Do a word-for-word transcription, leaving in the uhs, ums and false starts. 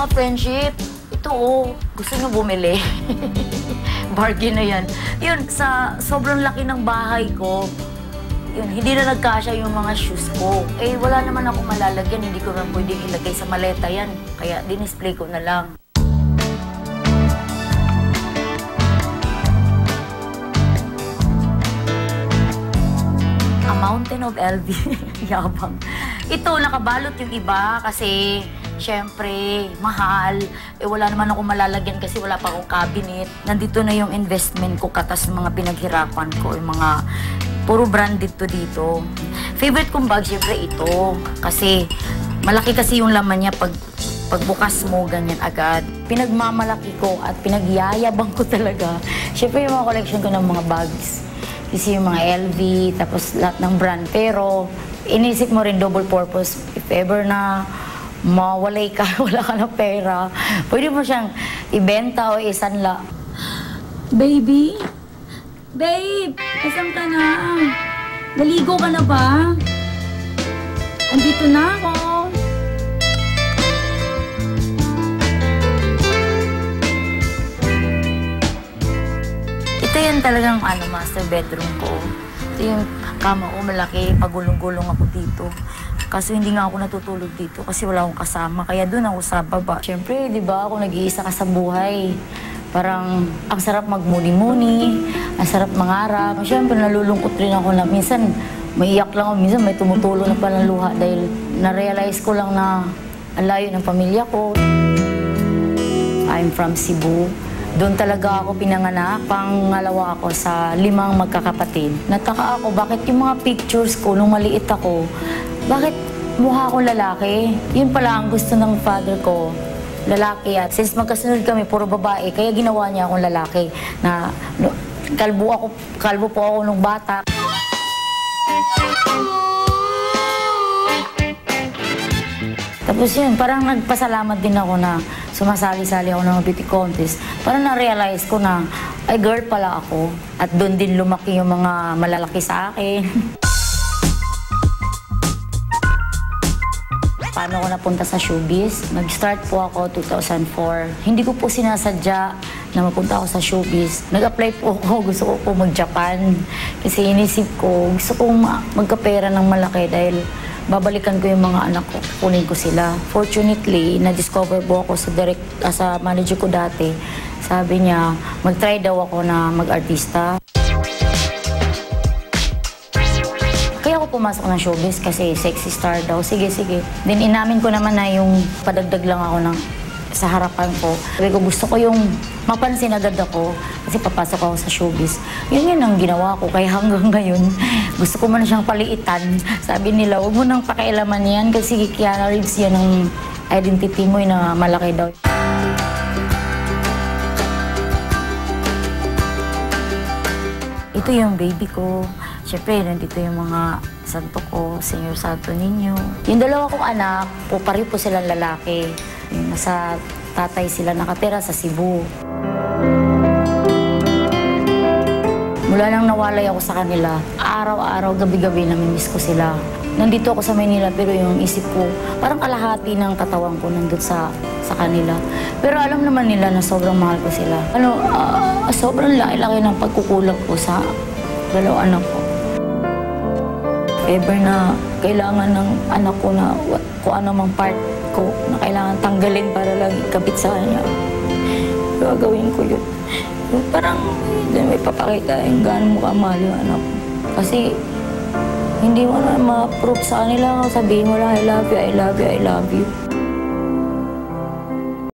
mga friendship. Ito oh, gusto nyo bumili. Bargain na yan. Yun, sa sobrang laki ng bahay ko, yun, hindi na nagkasya yung mga shoes ko. Eh, wala naman ako malalagyan. Hindi ko na pwedeng ilagay sa maleta yan. Kaya dinisplay ko na lang. A mountain of L V. Yabang. Ito, nakabalot yung iba kasi siyempre, mahal. Eh, wala naman ako malalagyan kasi wala pa akong cabinet. Nandito na yung investment ko, katas mga pinaghirapan ko, yung mga puro branded to dito. Favorite kong bag, siyempre ito. Kasi malaki kasi yung laman niya pag pagbukas mo, ganyan agad. Pinagmamalaki ko at pinagyayabang ko talaga. Siyempre yung mga collection ko ng mga bags. Kasi yung mga L V, tapos lahat ng brand. Pero inisip mo rin double purpose. If ever na mawalay ka, wala ka ng pera, pwede mo siyang ibenta o isanla. Baby? Babe! Asan ka na? Naligo ka na ba? Andito na ako. Ito yung talagang ano, master bedroom ko. Ito yung kama ko, malaki, pagulong-gulong ako dito. Kaso hindi nga ako natutulog dito kasi wala akong kasama. Kaya doon ako sa baba. Siyempre, di ba, ako nag-iisa ka sa buhay. Parang ang sarap magmuni-muni, ang sarap mangarap. Siyempre, nalulungkot rin ako na minsan maiyak lang ako, minsan may tumutulo na palang luha dahil na-realize ko lang na ang layo ng pamilya ko. I'm from Cebu. Doon talaga ako pinanganak. Pangalawa ako sa limang magkakapatid. Nataka ako, bakit yung mga pictures ko nung maliit ako, bakit mukha akong lalaki? Yun pala ang gusto ng father ko, lalaki. At since magkasunod kami, puro babae, kaya ginawa niya akong lalaki. Na no, kalbo, ako, kalbo po ako nung bata. Tapos yun, parang nagpasalamat din ako na sumasali-sali ako ng beauty contest. Parang na-realize ko na, ay girl pala ako. At doon din lumaki yung mga malalaki sa akin. Paano ako napunta sa showbiz? Nag-start po ako two thousand four. Hindi ko po sinasadya na mapunta ako sa showbiz. Nag-apply po ako, gusto ko po mag-Japan. Kasi inisip ko, gusto kong magkapera ng malaki dahil babalikan ko yung mga anak ko, kunin ko sila. Fortunately, na-discover po ako sa direct, uh, sa manager ko dati. Sabi niya, mag-try daw ako na mag-artista. Kaya ako pumasok ng showbiz kasi sexy star daw. Sige, sige. Then inamin ko naman na yung padagdag lang ako ng sa harapan ko. Sabi ko, gusto ko yung mapansin agad ako kasi papasok ako sa showbiz. Yun yun ang ginawa ko. Kaya hanggang ngayon, gusto ko man siyang paliitan. Sabi nila, huwag mo nang pakialaman yan kasi Kiana Reeves yan ang identity mo na malaki daw. Ito yung baby ko. Siyempre, nandito yung mga santo ko, Senyor Santo Niño. Yung dalawa kong anak, po pari po silang lalaki. Nasa tatay sila nakatira sa Cebu. Mula nang nawalay ako sa kanila, araw-araw, gabi-gabi, namimiss ko sila. Nandito ako sa Manila pero yung isip ko, parang kalahati ng katawan ko nandun sa, sa kanila. Pero alam naman nila na sobrang mahal ko sila. Ano, uh, sobrang laki-laki ng pagkukulang ko sa dalawang anak ko. Ever na kailangan ng anak ko na kung ano mang part ko na kailangan tanggalin para lang ikabit sa kanya, gagawin ko yun. Parang may papakita yung gaano mo kamahal yung anak ko. Kasi hindi mo na ma-prove sa kanila, sabihin mo lang, I love you, I love you, I love you.